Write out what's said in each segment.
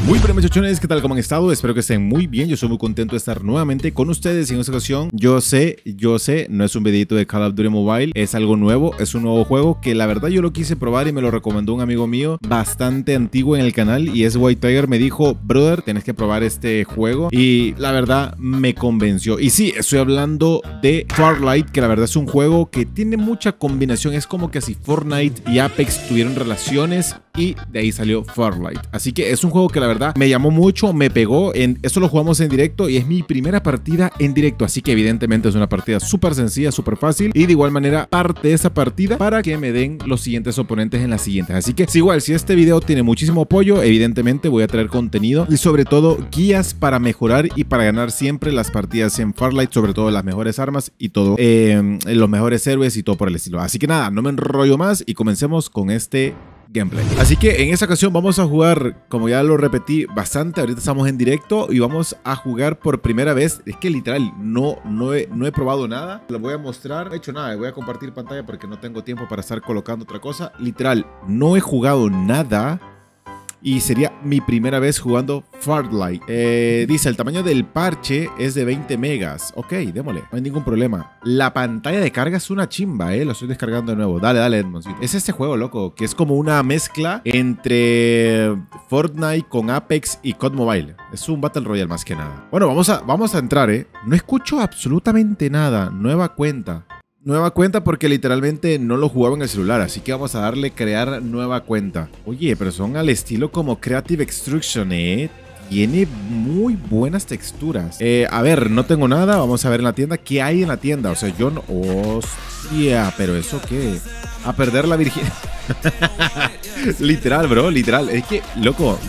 Muy bien, muchachones, ¿qué tal? ¿Cómo han estado? Espero que estén muy bien. Yo soy muy contento de estar nuevamente con ustedes. Y en esta ocasión, yo sé, no es un videito de Call of Duty Mobile, es algo nuevo, es un nuevo juego que la verdad yo lo quise probar y me lo recomendó un amigo mío bastante antiguo en el canal, y es White Tiger. Me dijo, brother, tienes que probar este juego, y la verdad me convenció. Y sí, estoy hablando de Farlight, que la verdad es un juego que tiene mucha combinación. Es como que si Fortnite y Apex tuvieron relaciones, y de ahí salió Farlight. Así que es un juego que la verdad me llamó mucho, me pegó. Esto lo jugamos en directo y es mi primera partida en directo, así que evidentemente es una partida súper sencilla, súper fácil, y de igual manera parte de esa partida para que me den los siguientes oponentes en las siguientes. Así que si este video tiene muchísimo apoyo, evidentemente voy a traer contenido y sobre todo guías para mejorar y para ganar siempre las partidas en Farlight, sobre todo las mejores armas y todo, los mejores héroes y todo por el estilo. Así que nada, no me enrollo más y comencemos con este gameplay. Así que en esta ocasión vamos a jugar, como ya lo repetí bastante, ahorita estamos en directo y vamos a jugar por primera vez. Es que literal no he probado nada. Lo voy a mostrar, no he hecho nada, voy a compartir pantalla porque no tengo tiempo para estar colocando otra cosa. Literal, no he jugado nada y sería mi primera vez jugando Farlight. Dice, el tamaño del parche es de 20 megas. Ok, démosle, no hay ningún problema. La pantalla de carga es una chimba, lo estoy descargando de nuevo. Dale, Edmond. Es este juego, loco, que es como una mezcla entre Fortnite con Apex y COD Mobile. Es un Battle Royale más que nada. Bueno, vamos a entrar, No escucho absolutamente nada. Nueva cuenta porque literalmente no lo jugaba en el celular, así que vamos a darle crear nueva cuenta. Oye, pero son al estilo como Creative Extraction, Tiene muy buenas texturas. A ver, no tengo nada. Vamos a ver en la tienda. ¿Qué hay en la tienda? O sea, yo no... Hostia, pero ¿eso qué? A perder la virginidad. Literal, bro, literal. Es que, loco...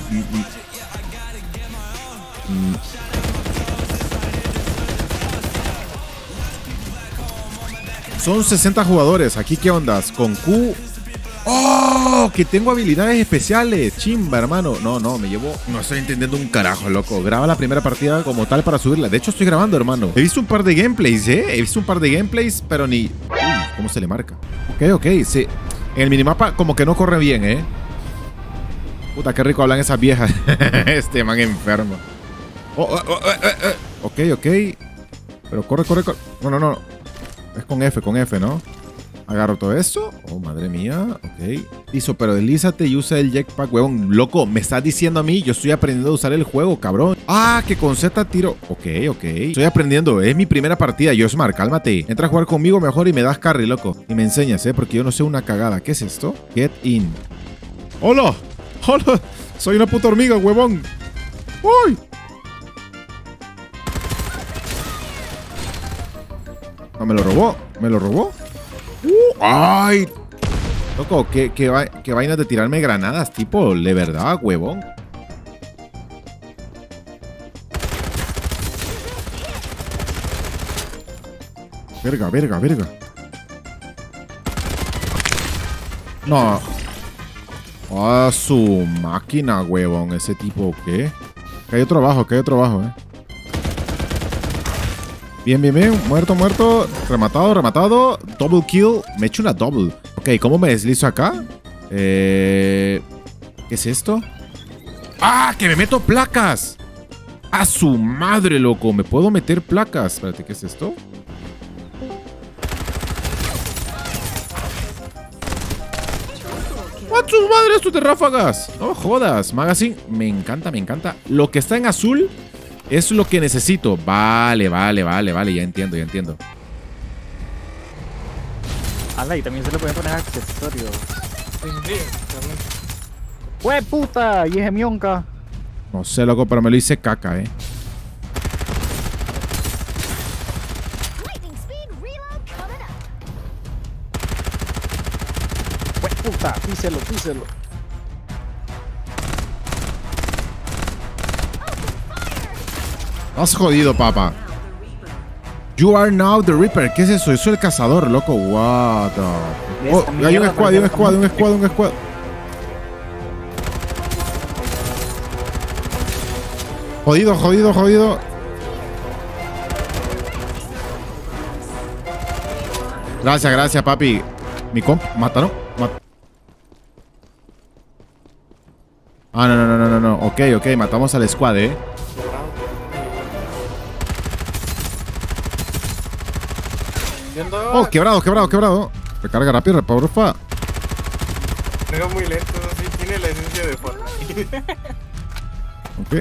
Son 60 jugadores. ¿Aquí qué ondas? Con Q... ¡Oh! Que tengo habilidades especiales. Chimba, hermano. No, me llevo... No estoy entendiendo un carajo, loco. Graba la primera partida como tal para subirla. De hecho, estoy grabando, hermano. He visto un par de gameplays, He visto un par de gameplays, pero ni... Uy, ¿cómo se le marca? Ok, sí. En el minimapa como que no corre bien, Puta, qué rico hablan esas viejas. Este man enfermo. Ok. Pero corre. No. Es con F, ¿no? Agarro todo eso. Oh, madre mía. Ok. Listo, pero deslízate y usa el jetpack, huevón. Loco, me estás diciendo a mí. Yo estoy aprendiendo a usar el juego, cabrón. Ah, que con Z tiro. Ok. Estoy aprendiendo. Es mi primera partida. Yosmar, cálmate. Entra a jugar conmigo mejor y me das carry, loco. Y me enseñas, porque yo no sé una cagada. ¿Qué es esto? Get in. ¡Hola! Soy una puta hormiga, huevón. ¡Uy! No, me lo robó. ¡Ay! Loco, ¿qué vainas de tirarme granadas, tipo? De verdad, huevón. Verga. No. Ah, su máquina, huevón. Ese tipo, ¿qué? Que hay otro abajo, Bien. Muerto. Rematado. Double kill. Me echo una double. Ok, ¿cómo me deslizo acá? ¿Qué es esto? ¡Ah! ¡Que me meto placas! ¡A su madre, loco! ¿Me puedo meter placas? Espérate, ¿qué es esto? ¡A su madre! ¡Esto de ráfagas! No jodas. Magazine. Me encanta. Lo que está en azul... es lo que necesito. Vale. Ya entiendo. Ala, y también se le puede poner accesorios. ¡Hue puta! Y es mionca. No sé, loco, pero me lo hice caca, ¡Hue puta! Píselo. Has jodido, papá. You are now the Reaper. ¿Qué es eso? Eso es el cazador, loco. What the... Oh, hay un squad. Jodido. Gracias, papi. Mi comp, mátalo. Ah, no. Ok, ok, matamos al squad, Oh, quebrado. Recarga rápido, porfa. Juega muy lento, sí, tiene la esencia de Fortnite. Ok.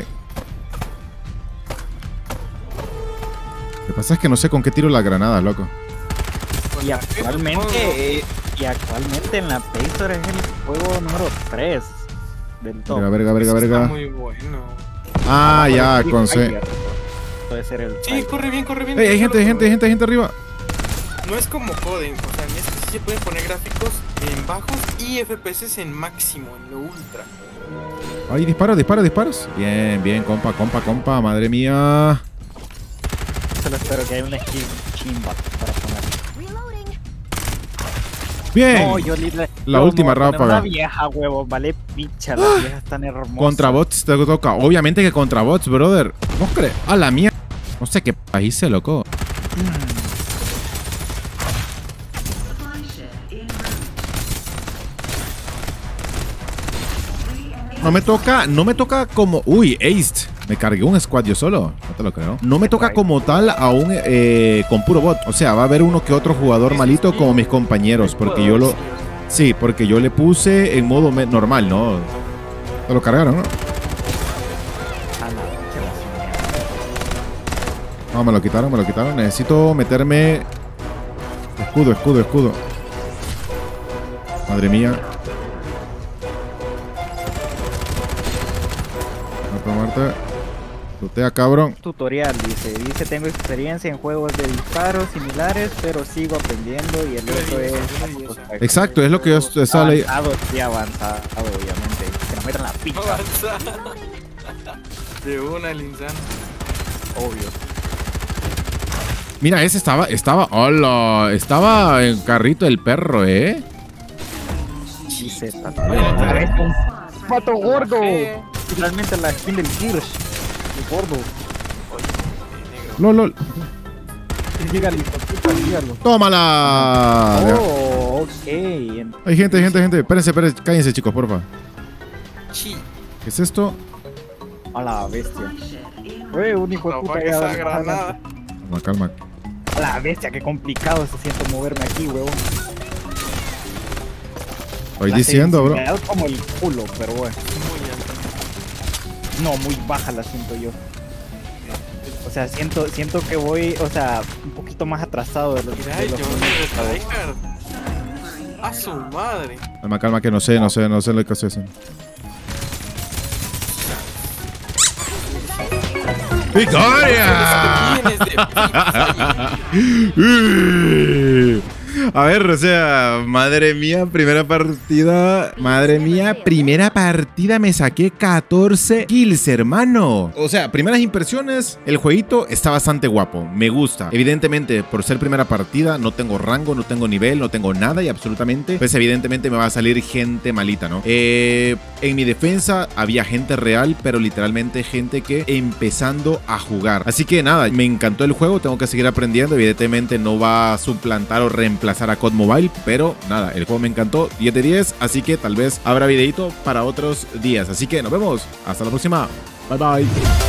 Lo que pasa es que no sé con qué tiro las granadas, loco. Y actualmente en la Play Store es el juego número 3 del top. Verga. Está muy bueno. Ah, ya, con C. Puede ser el. Sí, corre bien. Ey, hay gente arriba. No es como Coding, o sea, en este sí se pueden poner gráficos en bajos y FPS en máximo, en lo ultra. Ay, disparos. Bien, compa, madre mía. Solo espero que haya una skin chimba para poner. Bien. No, yo La última ráfaga. Una vieja, huevo, vale picha, las viejas tan hermosas. Contra bots te toca. Obviamente que contra bots, brother. ¿No crees? A la mía. No sé qué país se loco. No me toca como... Uy, aced. Me cargué un squad yo solo. No te lo creo. No me toca como tal aún con puro bot. O sea, va a haber uno que otro jugador malito como mis compañeros. Porque yo lo... Sí, porque yo le puse en modo normal, ¿no? Te lo cargaron, ¿no? No, me lo quitaron. Necesito meterme... Escudo. Madre mía. Muerte. Lutea, cabrón. Tutorial, dice tengo experiencia en juegos de disparos similares, pero sigo aprendiendo y el otro es... Exacto, es lo que yo estaba leyendo. Avanzado, obviamente. Que nos metan la pizza. Avanzado. De una, el insano. Obvio. Mira, ese hola, estaba en carrito el perro, Dice, pato gordo. Realmente la skin del Kirsch. El gordo. LOL. Dígalo. ¡Tómala! Oh, ok. Hay gente. Espérense, cállense, chicos, porfa. Sí. ¿Qué es esto? A la bestia. Un hijo de puta esa granada. Calma. A la bestia, qué complicado se siente moverme aquí, huevón. Estoy diciendo, bro. Como el culo, pero bueno. No, muy baja la siento yo. O sea, siento que voy, o sea, un poquito más atrasado de lo que Ay, yo me a su madre. Calma, que no sé lo que estoy haciendo. ¡Victoria! A ver, o sea, madre mía, primera partida me saqué 14 kills, hermano. O sea, primeras impresiones, el jueguito está bastante guapo, me gusta. Evidentemente, por ser primera partida, no tengo rango, no tengo nivel, no tengo nada y absolutamente, pues evidentemente me va a salir gente malita, ¿no? En mi defensa había gente real, pero literalmente gente que empezando a jugar. Así que nada, me encantó el juego, tengo que seguir aprendiendo, evidentemente no va a suplantar o reemplazar a COD Mobile, pero nada, el juego me encantó, 10 de 10, así que tal vez habrá videito para otros días. Así que nos vemos, hasta la próxima, bye bye.